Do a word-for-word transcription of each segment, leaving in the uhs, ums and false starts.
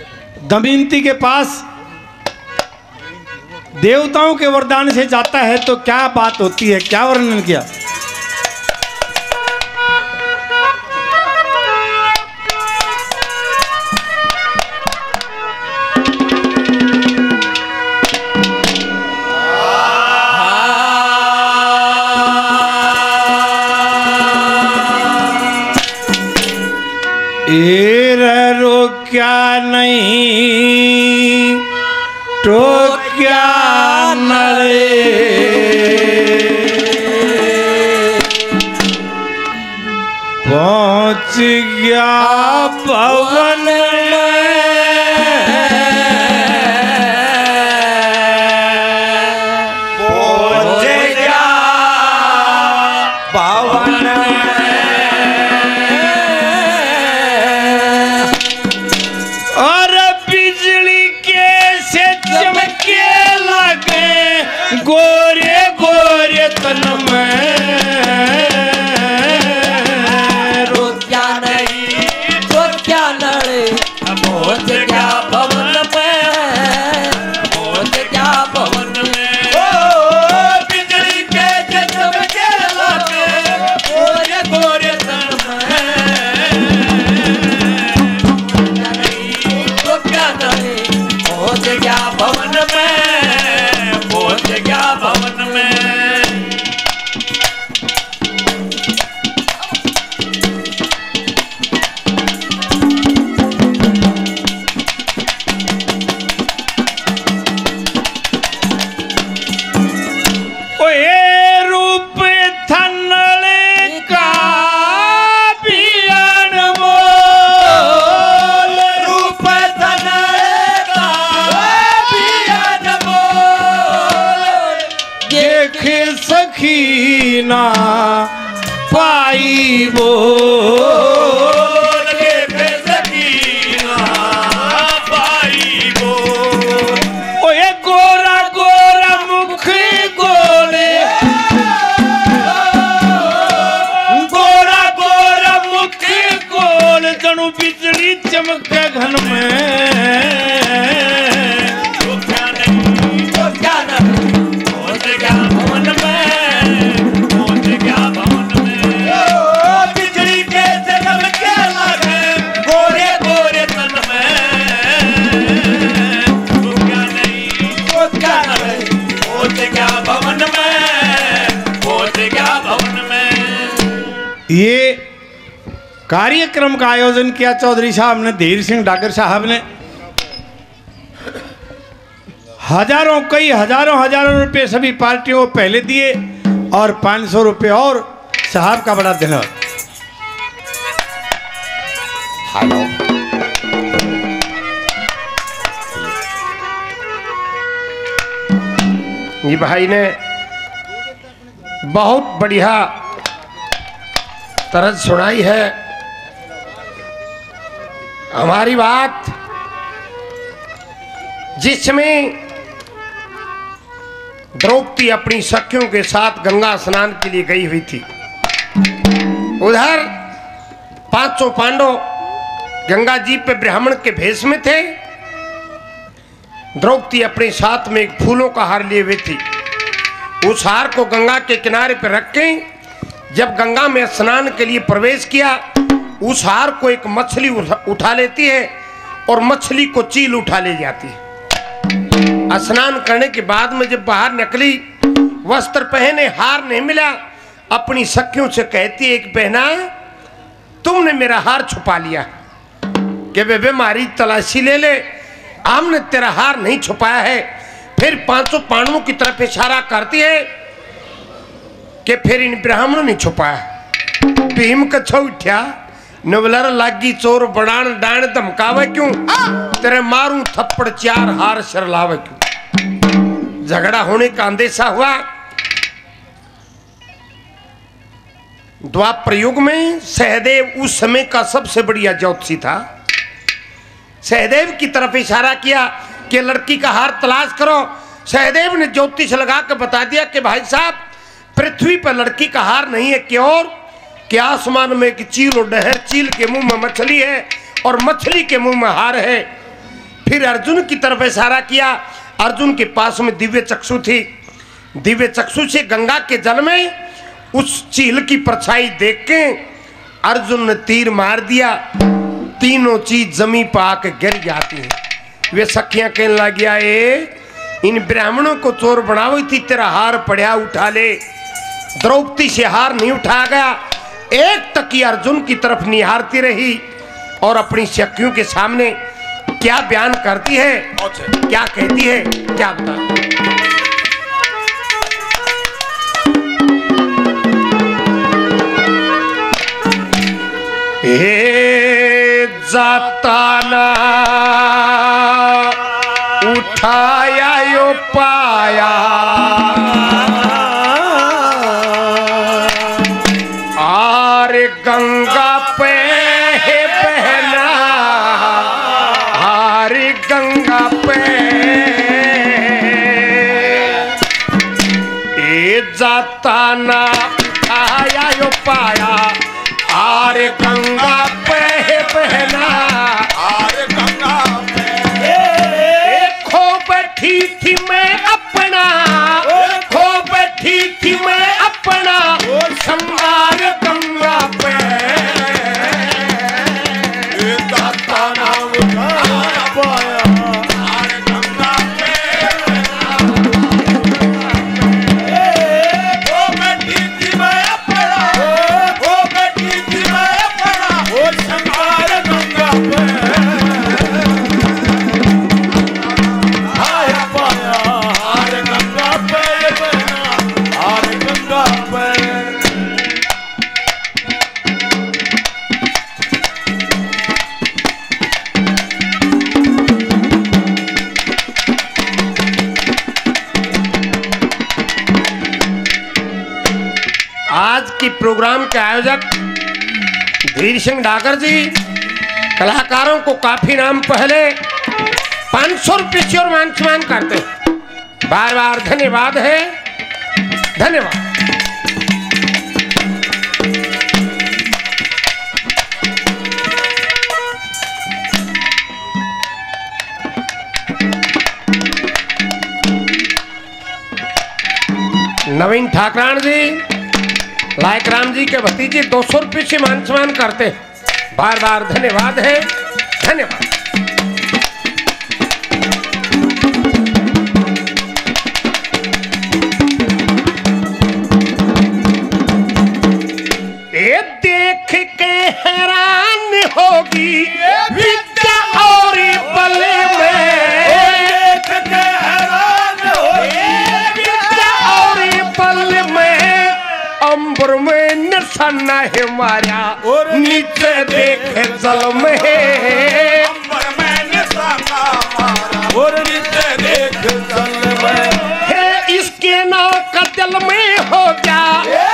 दमयंती के पास देवताओं के वरदान से जाता है तो क्या बात होती है, क्या वर्णन किया। रोक्या नहीं टोक्या नरे, पहुंच गया पवन पहुंच गया पवन और बिजली के से चमके लगे गोरे गोरे तन में। रोक्या नहीं टोक्या नरे, पहुंच गया भवन में, पहुंच गया भवन में। ओ बिजली के से चमके लगे गोरे गोरे तन में। पहुंच गया भवन में, पहुंच गया भवन में। ओए रूप थनले का भी अनमोल, रूप थनले का भी अनमोल। देख सखीना पाई बोल, देख सकीना पाई बोल। ओए गोरा गोरा मुख गोले, गोरा गोरा मुख गोल जणु बिजली चमके घन में। टोक्या नहीं टोक्या नहीं, पहुंच गया भवन में, पहुंच गया भवन में। बिजली के से चमके लगे गोरे गोरे तन में। टोक्या नहीं टोक्या नहीं, पहुंच गया भवन में, पहुंच गया भवन में। ये कार्यक्रम का आयोजन किया चौधरी साहब ने, धीर सिंह डागर साहब ने। हजारों कई हजारों हजारों रुपए सभी पार्टियों को पहले दिए और पाँच सौ रुपये और साहब का बड़ा धन्यवाद। हेलो ये भाई ने बहुत बढ़िया तरज सुनाई है। हमारी बात जिसमें द्रौपदी अपनी सखियों के साथ गंगा स्नान के लिए गई हुई थी, उधर पांचों पांडव गंगा जी पे ब्राह्मण के भेष में थे। द्रौपदी अपने साथ में एक फूलों का हार लिए हुई थी। उस हार को गंगा के किनारे पर रख के जब गंगा में स्नान के लिए प्रवेश किया, उस हार को एक मछली उठा लेती है और मछली को चील उठा ले जाती है। स्नान करने के बाद में जब बाहर निकली, वस्त्र पहने, हार नहीं मिला, अपनी सखियों से कहती है, एक बहना तुमने मेरा हार छुपा लिया, कि बेबे हमारी तलाशी ले ले, हमने तेरा हार नहीं छुपाया है। फिर पांचों पांडवों की तरफ इशारा करती है कि फिर इन ब्राह्मणों ने छुपाया। भीम कछो उठ्या नवलर लागी चोर बड़ान डाण धमकावे क्यों, तेरे मारूं थप्पड़ चार हार शरलावे क्यों। झगड़ा होने का अंदेशा हुआ। द्वापर युग में सहदेव उस समय का सबसे बढ़िया ज्योतिषी था। सहदेव की तरफ इशारा किया कि लड़की का हार तलाश करो। सहदेव ने ज्योतिष लगा कर बता दिया कि भाई साहब, पृथ्वी पर लड़की का हार नहीं है, कि और कि आसमान में एक चील और डहर, चील के मुंह में मछली है और मछली के मुंह में हार है। फिर अर्जुन की तरफ इशारा किया। अर्जुन के पास में दिव्य चक्षु थी। दिव्य चक्षु से गंगा के जल में उस चील की परछाई देख के अर्जुन ने तीर मार दिया। तीनों चीज जमी पर आके गिर जाती हैं। वे सखियां कहने लग गया, ए इन ब्राह्मणों को चोर बनाओ थी, तेरा हार पड़ा उठा ले। द्रौपदी से हार नहीं उठा गया। एक टकी अर्जुन की तरफ निहारती रही और अपनी सखियों के सामने क्या बयान करती है, क्या कहती है, क्या बता। हे जाताना उठाया यो पाया, आरे गंगा पे बहना, आरे गंगा पे ए जाताना उठाया यो पाया, आरे गंगा पे बहना, आरे गंगा खो बैठी थी मैं अपना, खो बैठी थी मैं अपना संगार गंगा पे, दाता ना उठा पाया, आरे गंगा पे खो बैठी थी मैं अपना, खो बैठी थी मैं अपना संगार गंगा पे आया पाया, आरे गंगा पे बहना, आरे गंगा पे। आज की प्रोग्राम के आयोजक धीर सिंह डागर जी कलाकारों को काफी नाम पहले पाँच सौ रुपये से और मान सम्मान करते हैं। बार बार धन्यवाद है, धन्यवाद। नवीन ठाकरान जी लायक राम जी के भतीजे दो सौ रुपये से मान सम्मान करते हैं। बार बार धन्यवाद है, धन्यवाद। ये देख के हैरान होगी विद्या और बल में, देख के हैरान होगी विद्या और बल में अंबर में निशाना है मारा और नीचे देखे जल में, अंबर में निशाना मारा और नीचे देख जल में, है इसके नाव का जल में हो गया,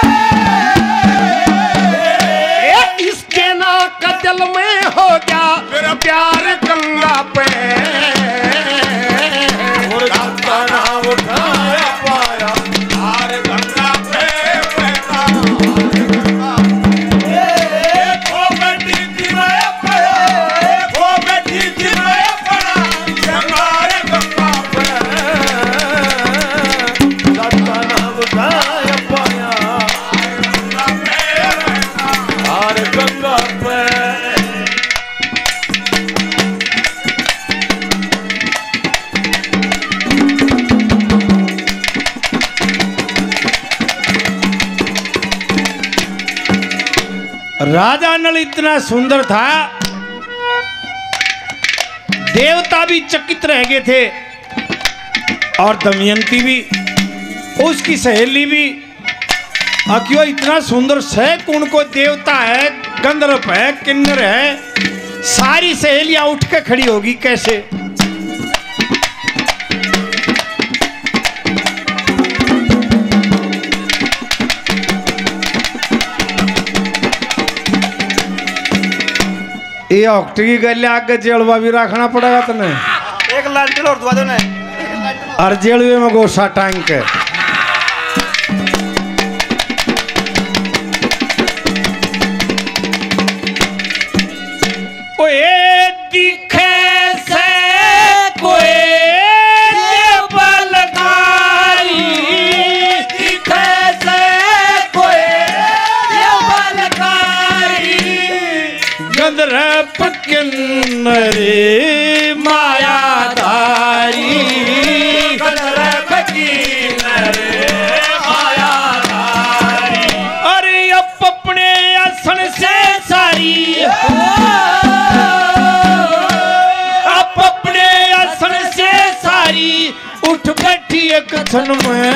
इसके नाव का जल में हो गया प्यार गंगा पे, और दाता ना उठाया पाया, आरे गंगा पे बहना, आरे गंगा खो बैठी थी मैं अपना, खो बैठी थी मैं अपना संगार गंगा पे, दाता ना उठाया पाया, आरे गंगा पे। राजा नल इतना सुंदर था, देवता भी चकित रह गए थे और दमयंती भी, उसकी सहेली भी। और क्यों इतना सुंदर सैकुण को देवता है, गंधर्व है, किन्नर है, सारी सहेलियां उठ के खड़ी होगी कैसे? ये ऑक्ट की गल आगे जेलवा भी रखना पड़ेगा तने। एक लालटेन और दवा दो ना। और जेलवे में गोसा टांग के ओए दिखे से किन्नरे मायाधारी कदरक किन्नरे मायाधारी। अरे अब अपने आसन से सारी अब अपने आसन से सारी उठ बैठी एक क्षण में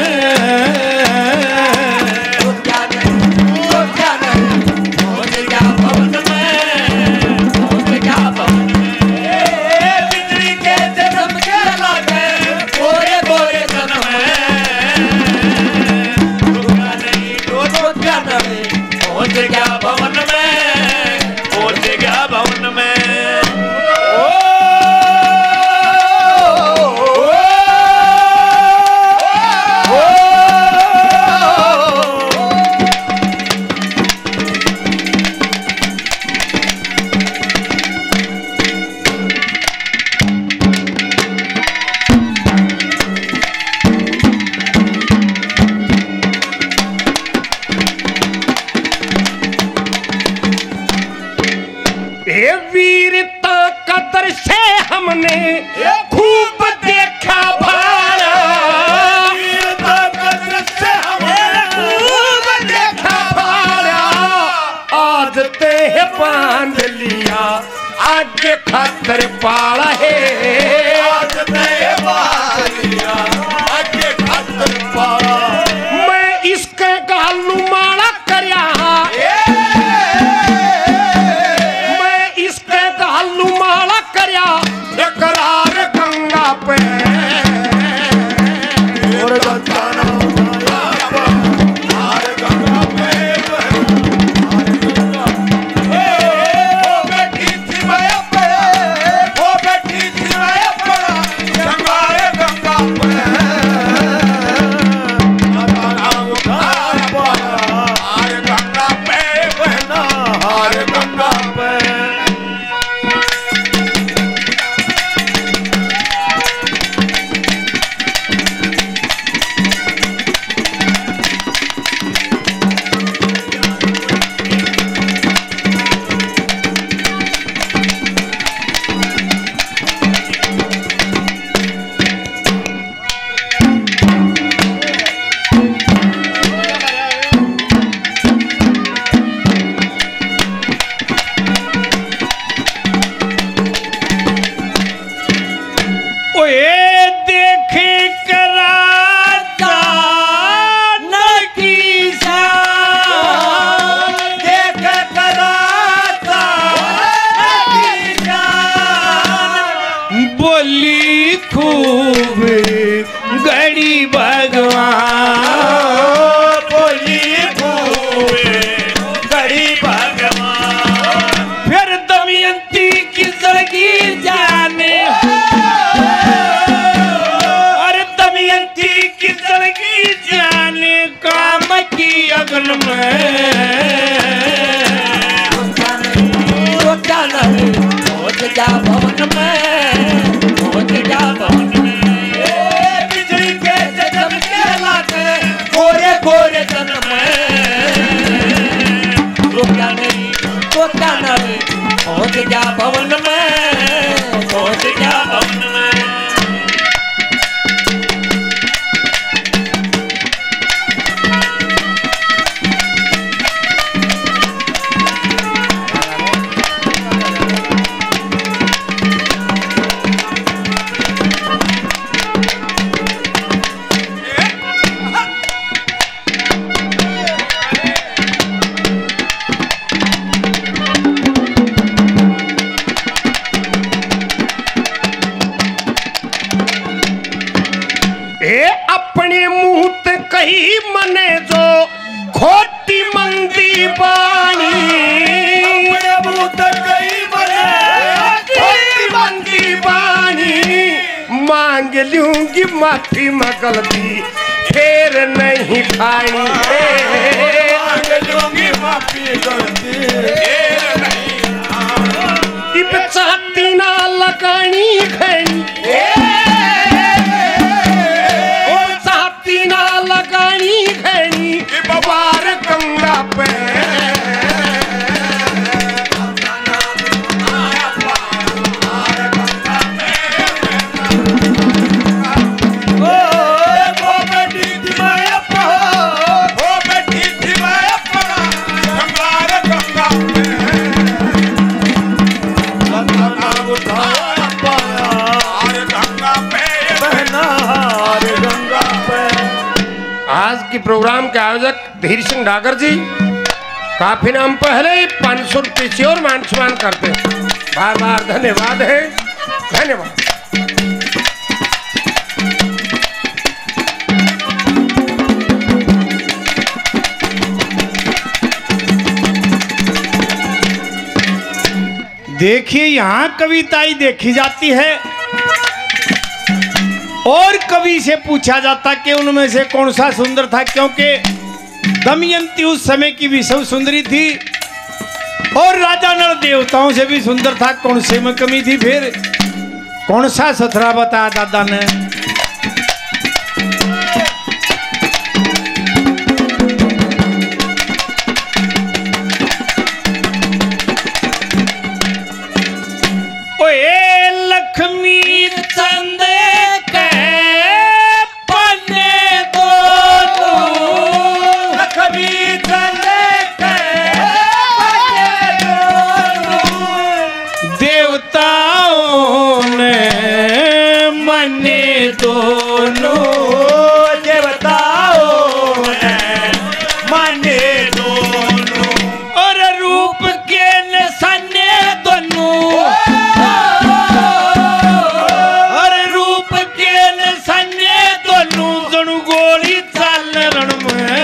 वीरता कदर से हमने खूब देखा भाड़ा वीरता कदर से हमने खूब देखा भाड़ा आज ते बांध लिया आगे खतर पाला है आज ते बांध लिया आगे खतर पाला। मैं इसके गालू माला करया माला करया करार गंगा पे और गंगा हार गंगा पे हार गंगा ए वो बैठी थी मैं पे वो बैठी थी मैं पे गंगा रे गंगा पे हार गंगा पे बहना हार गंगा पे। पहुंच गया भवन में पहुंच गया भवन में। अपने मुंह ते कही मने जो खोटी मंदी बानी अपने मुंह ते कही मने खोटी मंदी बानी मांग लूंगी माफी मैं गलती फिर नहीं खानी मांग लूंगी माफी गलती फिर नहीं खानी। इब चाहती ना लगानी खैनी लगानी खैनी बार गंगा पे उठाया पाया और गंगा पे बहना हार गंगा पे। आज की प्रोग्राम के आयोजक धीर सिंह डागर जी काफी नाम पहले ही पाँच सौ रुपये से और मान सम्मान करते हैं। बार बार धन्यवाद है, धन्यवाद। देखिए यहाँ कविताएं देखी जाती है और कवि से पूछा जाता कि उनमें से कौन सा सुंदर था, क्योंकि दमयंती उस समय की विश्व सुंदरी थी और राजा नल देवताओं से भी सुंदर था। कौन से में कमी थी? फिर कौन सा सथरा बताया दादा ने? ओए लक्ष्मी चंद के पन्ने दो, लक्ष्मी चंद के पन्ने दो, देवताओं ने मने दोनों, देवताओं ने माने दोनों, और रूप के निशाने दोनों, और रूप के निशाने दोनों जणु गोली चाल रण में।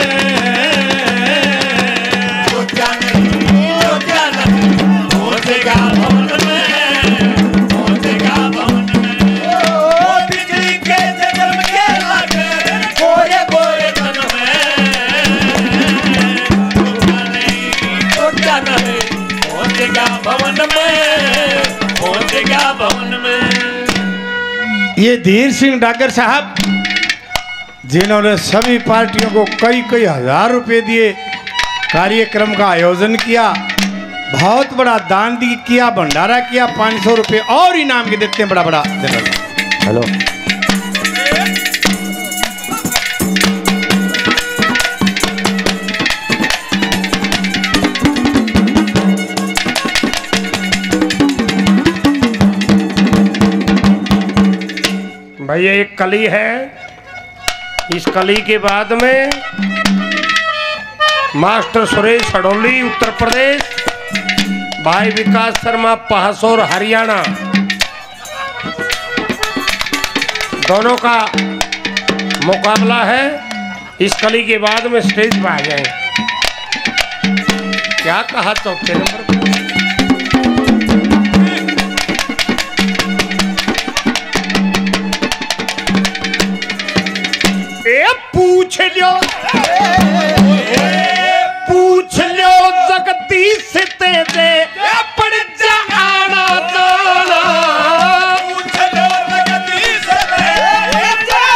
तो क्या नहीं, तो क्या नहीं, पहुंचेगा भवन में, पहुंचेगा भवन में। ओ बिजली के जगल के लगे गोरे गोरे तन में। तो क्या नहीं, तो क्या नहीं, पहुंचेगा भवन में, पहुंचेगा भवन में। ये धीर सिंह डागर साहब जिन्होंने सभी पार्टियों को कई कई हजार रुपए दिए, कार्यक्रम का आयोजन किया, बहुत बड़ा दान दी किया, भंडारा किया, पाँच सौ रुपये और इनाम के देते हैं। बड़ा बड़ा धन्यवाद। हेलो भैया एक कली है, इस कली के बाद में मास्टर सुरेश हडोली उत्तर प्रदेश, भाई विकास शर्मा पहासोर हरियाणा, दोनों का मुकाबला है। इस कली के बाद में स्टेज पर आ जाए। क्या कहा चौथे नंबर पर? ए पूछ लो, पूछ लो जगदीश तेरे पड़ जाना जाना, पूछ लो जगदीश तेरे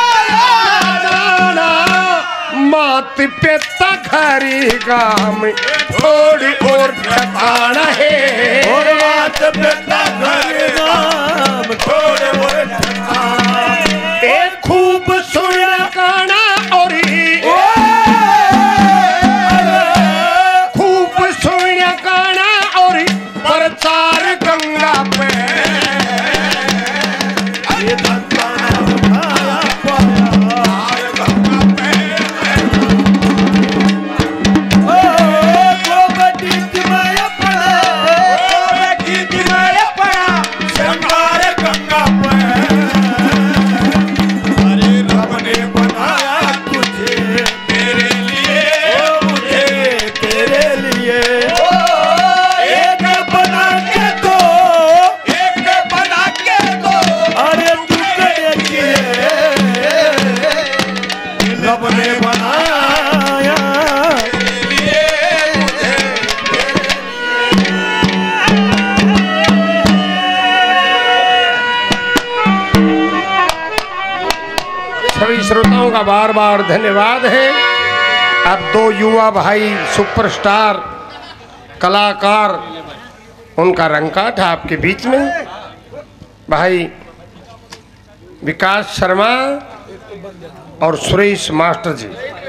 जाना, मात पिता घरी गाम थोड़ी और ठिकाना है, और बात पिता घर नाम थोड़े और ठिकाना। ए खूब सुना गाना और खूब सुना गाना और प्रचार गंगा पे। ये धक्का उठाया पाया गंगा पे। ओ गोमती में पड़ा, गोमती में पड़ा शंकर गंगा पे। अरे रब ने बनाया तुझे मेरे लिए, ओ मुझे तेरे लिए। एक बना के दो, एक बना के दो, अरे टुकड़े किए रब ने बनाया तेरे लिए, मुझे सभी श्रोताओं का बार बार धन्यवाद है। अब दो युवा भाई सुपरस्टार कलाकार, उनका रंगकाठ आपके बीच में। भाई विकास शर्मा और सुरेश मास्टर जी।